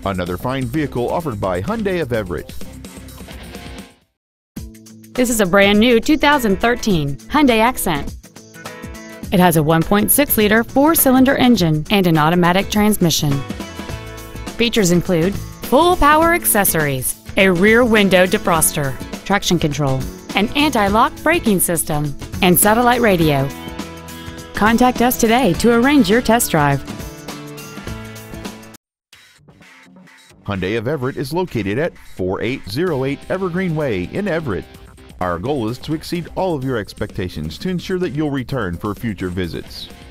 Another fine vehicle offered by Hyundai of Everett. This is a brand new 2013 Hyundai Accent. It has a 1.6-liter four-cylinder engine and an automatic transmission. Features include full power accessories, a rear window defroster, traction control, an anti-lock braking system, and satellite radio. Contact us today to arrange your test drive. Hyundai of Everett is located at 4808 Evergreen Way in Everett. Our goal is to exceed all of your expectations to ensure that you'll return for future visits.